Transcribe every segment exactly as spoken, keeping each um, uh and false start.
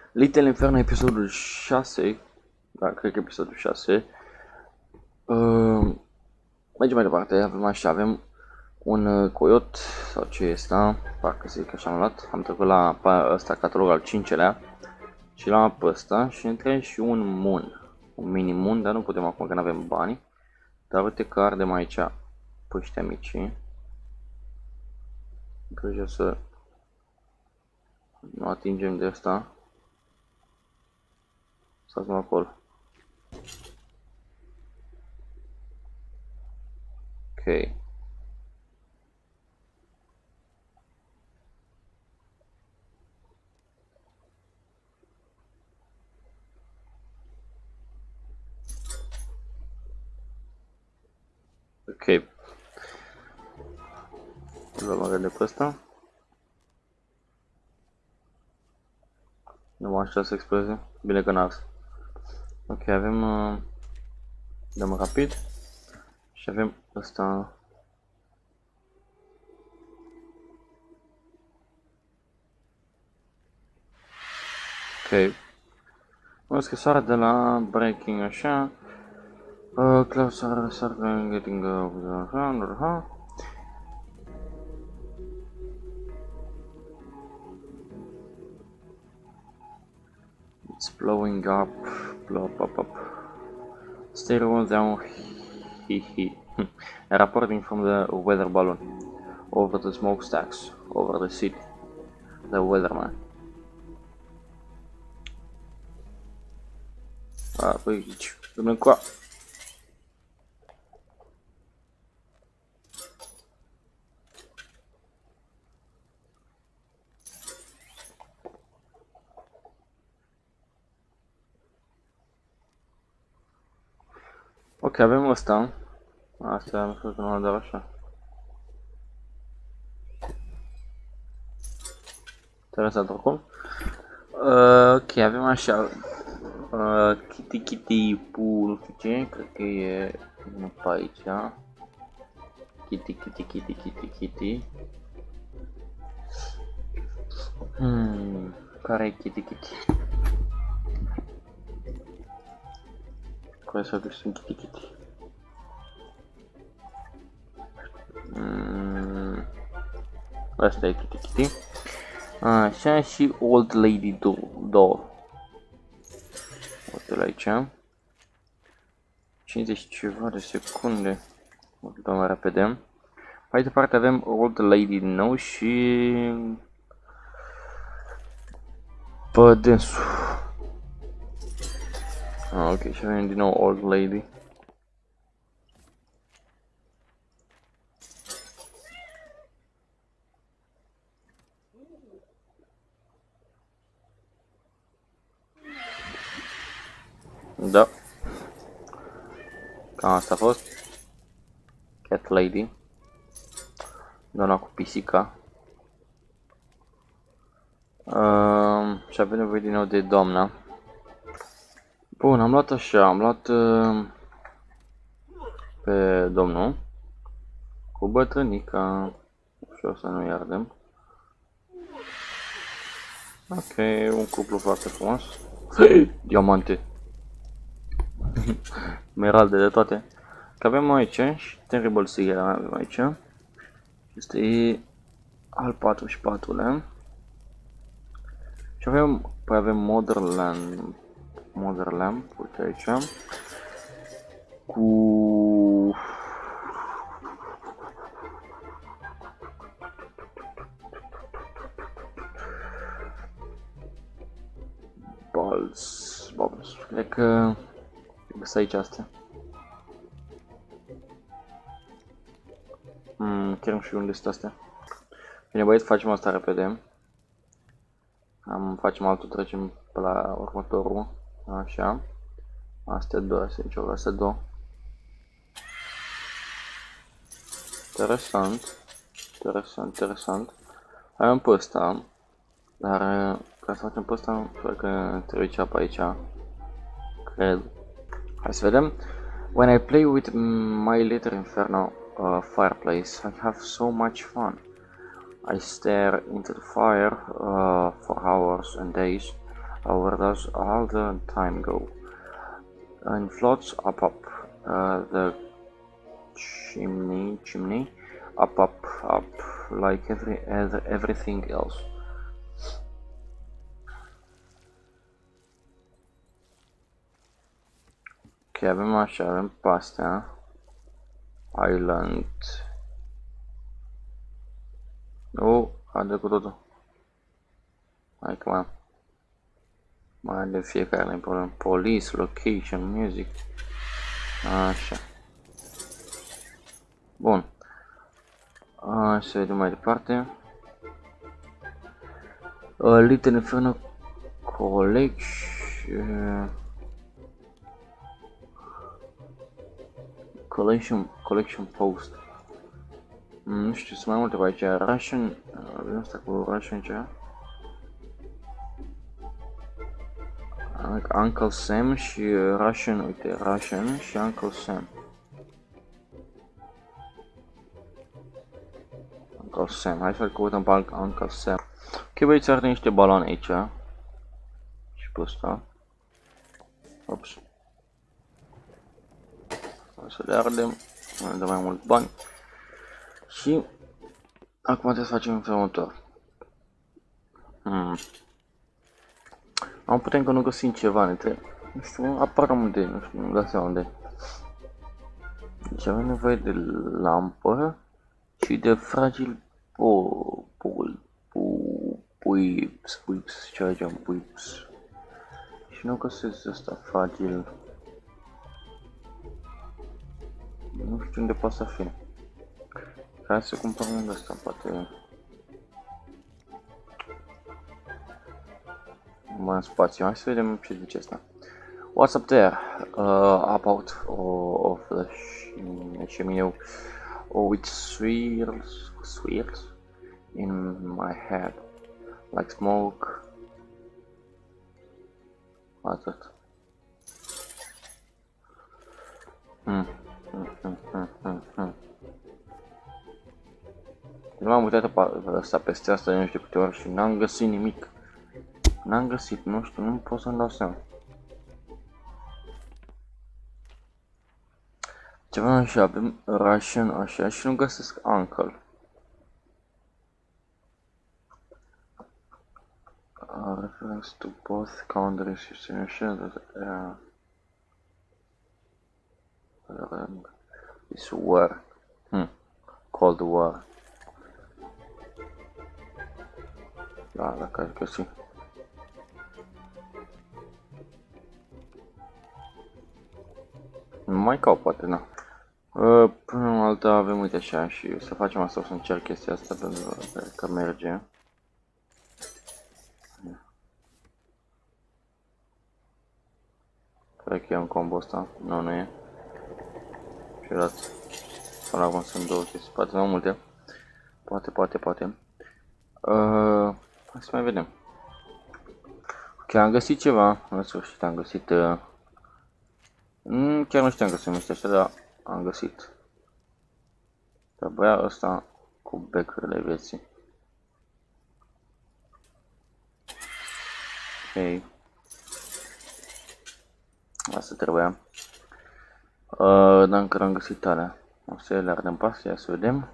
Little Inferno, episodul șase. Da, cred că episodul șase. Uh, mergem mai departe, avem așa, avem un uh, coiot, sau ce este, da? Parcă zic așa am luat. Am trecut la ăsta, catalog al cincelea. Și l-am pe ăsta și între și un moon. Un mini moon, dar nu putem acum că nu avem bani. Dar uite că ardem aici pe ăștia mici. Grijă să nu atingem de asta. Stați-mă acolo. Ok. Ok. Luăm de pe ăsta. Nu mă așa să explode. Bine că n-a. Ok, avem... Uh, dăm rapid. Și avem ăsta. Ok. O scrisoare de la Breaking așa. Uh, Klaus are sarcă getting uh, It's blowing up, blow up, up, up. Stay roll down, he he. Reporting from the weather balloon. Over the smokestacks, over the city. The weatherman. Ah, păi aici, dă-mi încoa. Ok, avem ăsta. Asta am spus că nu am dat așa. Interesant oricum. Uh, ok, avem așa. Uh, kitty kitty pu, nu știu ce, cred că e unul pe aici. Kitty kitty kitty kitty kitty. Hmm, care e kitty kitty? Care s-a găsit un kitty kitty? Hmm, asta e kitty kitty. Așa și old lady doll. Uite-l aici. cincizeci ceva de secunde. O dăm mai repede. Mai departe avem old lady din nou și... pe dânsul. Ah, ok, și avem din nou old lady. Da. Cam asta a fost. Cat lady. Doamna cu pisica. Uh, și avem nevoie din nou de doamna. Bun, am luat așa, am luat uh, pe domnul cu bătrânica și o să nu iardem. Ok, un cuplu foarte frumos. Diamante. Meralde de toate. Că avem aici și Terrible Sigel avem aici. Este al patruzeci și patrulea. Și avem, păi avem Motherland. Motherland, uite aici. Cu... Balls, Bubbles. Cred că... Să aici astea. Hmm, chiar și unde sunt astea. Bine băieți, facem asta repede. Am, facem altul, trecem pe la următorul. Așa. Astea două, astea aici, astea două. Interesant. Interesant, interesant. Avem pe ăsta. Dar ca să facem pe ăsta, cred că trebuie cea pe aici. Cred. Hai să vedem. When I play with my Little Inferno uh, fireplace, I have so much fun. I stare into the fire uh, for hours and days. Where does all the time go? And floats up up. Uh, the chimney, chimney, up up up, like every other everything else. Ok, avem așa, avem pe astea. Island. Oh, ade cu totul. Hai că mai mai de fiecare în problem. Police, location, music. Așa. Bun. Hai să vedem mai departe. Uh, Little Inferno Collection. Collection, collection post. Mm, nu știu, sunt mai multe pe aici. Russian. Avem asta cu Russian ceva. Uncle Sam și Russian, uite, Russian și Uncle Sam. Uncle Sam, hai să-l căutăm pe Uncle Sam. Ok, băieți, arde niște baloane aici. Și pe ăsta. Ops. Hai să le ardem, mai dăm mai mult bani. Și acum trebuie să facem în felul următor. Hmm. Am putea încă nu găsim ceva, ne trebuie. Nu știu, apar unde, nu știu, nu dau seama unde. Deci avem nevoie de lampă și de fragil pol, pol, puips, puips, ce ageam, puips. Și nu găsesc ăsta, fragil. Nu știu unde poate să fie. Hai să cumpărăm de asta, poate. Mai în spațiu, hai să vedem ce zice asta. What's up there? Uh, about uh, of the chimney with swirls, swirls in my head, like smoke. Atât. Hmm. Hmm, hmm, hmm, hmm, hmm. Nu am uitat pe asta peste asta de nu știu câte ori și n-am găsit nimic. N-am găsit, nu știu, nu pot să-mi dau seama. Ceva așa, avem Russian așa și nu găsesc Uncle. Uh, reference to both countries is mentioned that uh, this war. Hmm. Cold War. Da, dacă aș găsi. Nu mai caut, poate, na. Uh, până în alta avem, uite așa, și o să facem asta, o să încerc chestia asta pentru că merge. Cred că e un combo ăsta, nu, nu e. Și dați, până acum sunt două chestii, poate mai multe. Poate, poate, poate. Uh, hai să mai vedem. Ok, am găsit ceva, în sfârșit am găsit... Uh, mm, chiar nu știam că se numește așa, dar am găsit. Trebuia ăsta cu becurile vieții. Ok. Asta trebuia. Uh, dar încă am găsit alea. O să le ardem pe astea, să vedem.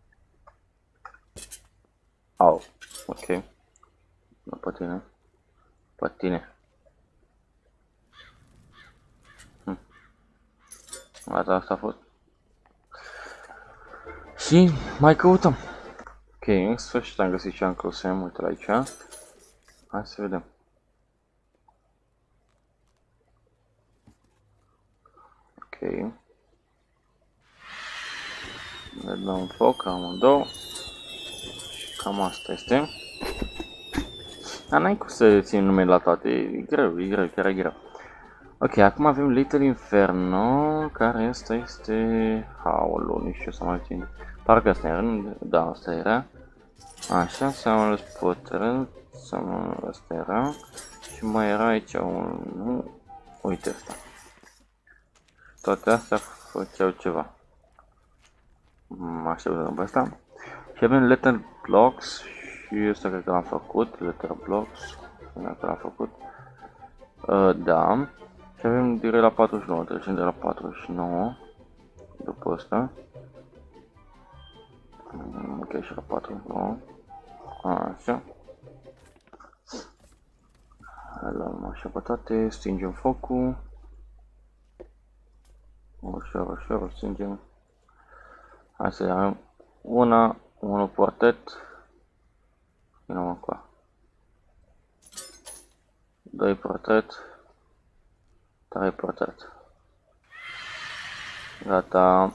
Au, ok. Nu pe tine. Pe tine. Hm. Asta, asta a fost. Și mai căutăm. Ok, în sfârșit am găsit și Uncle Sam, uite la aici. Hai să vedem. Ok. Le dăm foc, amândouă. Și cam asta este. Dar n-ai cum să țin numele la toate, e greu, e greu, chiar e greu. Ok, acum avem Little Inferno, care asta este... Aoleu, nici eu să mai țin. Parcă asta era, da, asta era. Așa, Samuel Potter, Samuel, asta era. Și mai era aici un... Uite asta. Toate astea făceau ceva. Mă așteptăm pe asta. Și avem Letter Blocks și ăsta cred că l-am făcut, Letter Blocks. Dacă l-a făcut. Uh, da. Și avem direct la patruzeci și nouă, trecem de la patruzeci și nouă. După asta. Ok, și la patruzeci și nouă. Așa. Luăm așa pe toate, stingem focul. Ușor, ușor, o stingem. Hai să avem una, unul portet. Vinăm acolo. Doi portet. Trei portet. Gata.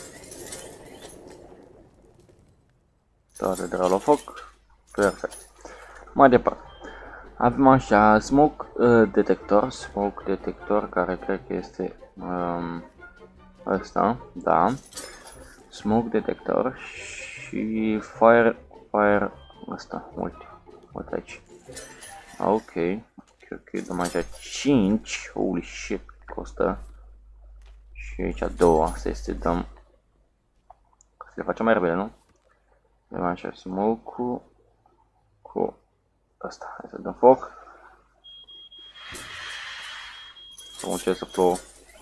Toate de la foc. Perfect. Mai departe. Avem așa smoke uh, detector, smoke detector care cred că este um, ăsta, da. Smoke detector și fire, fire ăsta, uite, uite aici. Ok, cred că dăm aici cinci, holy shit, costă. Și aici două, asta este, dăm, să le facem mai repede, nu? Dăm așa smoke cu, cu asta, hai să dăm foc. Să încerc să plouă.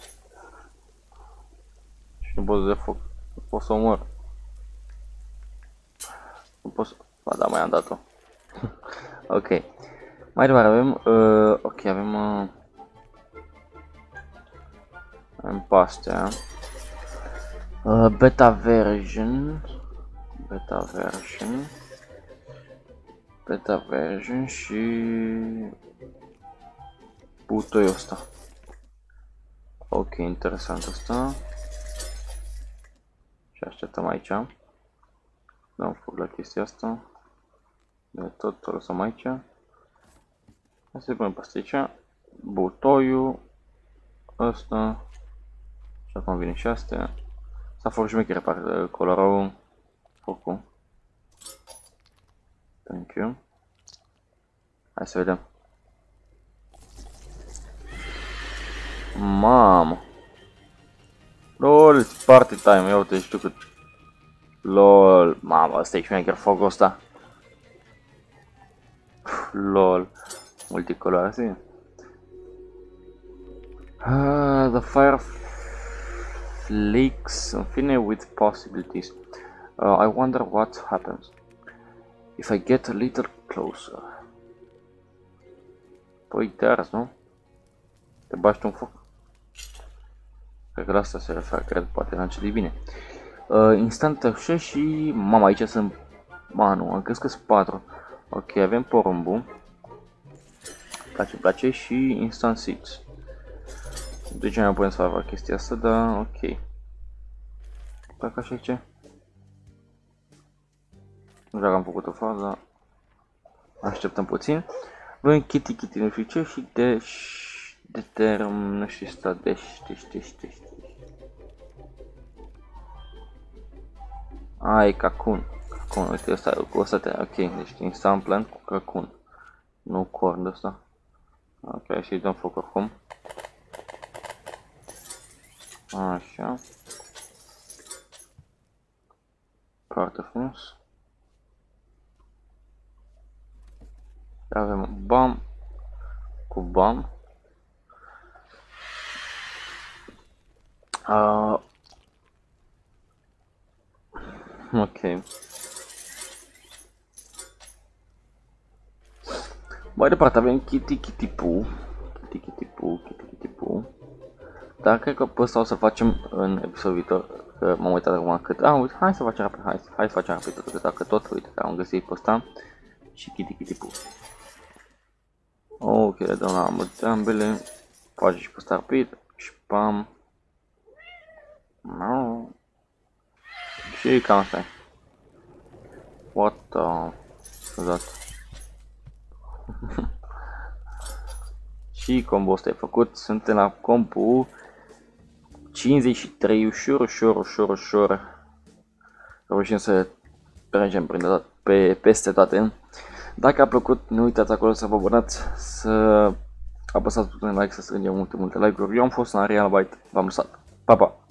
Și nu pot să dăm foc, nu pot să omor. Nu pot să... Ba da, mai am dat-o. Ok. Mai departe avem, uh, ok, avem, uh, avem pe astea. Uh, beta version. Beta version. Beta version și butoiul ăsta. Ok, interesant asta. Și așteptăm aici. Dăm foc la chestia asta. De tot o lăsăm aici. Hai să-i punem pe aici. Butoiul ăsta. Și acum vine și astea. S-a făcut șmecherea pe colorul focul. Thank you. Hai să vedem. Mamă. LOL, party time, ia uite, știu cât. LOL, mamă, ăsta e șmecher focul ăsta. LOL, multicolor, zi. Ah, the fire flakes, în fine, with possibilities. Uh, I wonder what happens if I get a little closer. Păi te arzi, nu? Te bași un foc? Cred că la asta se referă, cred, poate la ce de bine. Uh, instant așa și... Mama, aici sunt... Ma, nu, am crezut că sunt patru. Ok, avem porumbul. Place, place și instant seeds. De ce mai putem să facă chestia asta, dar ok. Dacă așa ce? Nu știu dacă am făcut o fază. Așteptăm puțin. Vrem kitty kitty nu știu ce și dash. Determ, nu știu sta dash, dash, dash, dash. Ai, cacun. Cacun, uite ăsta, cu ăsta te, ok, deci instant plant cu cacun. Nu corn de ăsta. Ok, și dăm foc oricum. Așa. Foarte frumos. Avem bam cu bam. Uh, ok. Mai departe avem Kitty Kitty Poo. Kitty Kitty Poo, Kitty Kitty Poo. Dar cred că pe ăsta o să facem în episodul viitor. Că m-am uitat acum cât... Ah, uite, hai să facem rapid, hai, hai să facem rapid, că dacă tot, uite, că am găsit pe ăsta. Și Kitty Kitty Poo. Ok, le dăm la ambele. Face și pe ăsta rapid. Și pam. No. Și cam asta e. What the... Scuzați. Și combo ăsta e făcut. Suntem la compu cincizeci și trei, ușor, ușor, ușor, ușor. Reușim să mergem prin tot, pe, peste toate. Dacă a plăcut, nu uitați acolo să vă abonați, să apăsați butonul like, să strângem multe, multe like-uri. Eu am fost în Arial Byte, v-am lăsat. Pa, pa!